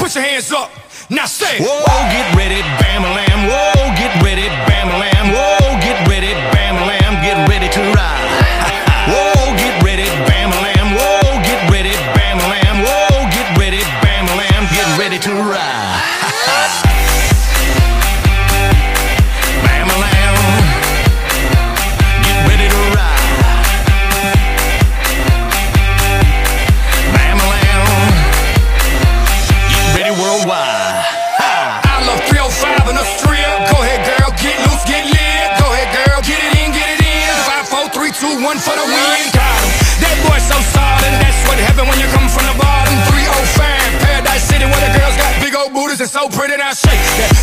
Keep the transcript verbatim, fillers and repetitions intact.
Put your hands up. Now say, whoa, get ready, bam-a-lam. Whoa, get ready, bam-a-lam. Whoa, get ready, bam-a-lam. Get ready to ride. Whoa, get ready, bam-a-lam. Whoa, get ready, bam-a-lam. Whoa, get ready, bam-a-lam. Get ready to ride. Bam-a-lam. Get ready to ride. Bam-a-lam. Get ready worldwide. In a strip. Go ahead, girl, get loose, get lit. Go ahead, girl, get it in, get it in. Five, four, three, two, one for the win. Got him. That boy so solid. That's what heaven when you come from the bottom. three oh five, Paradise City, where the girls got big old booties and so pretty. Now shake that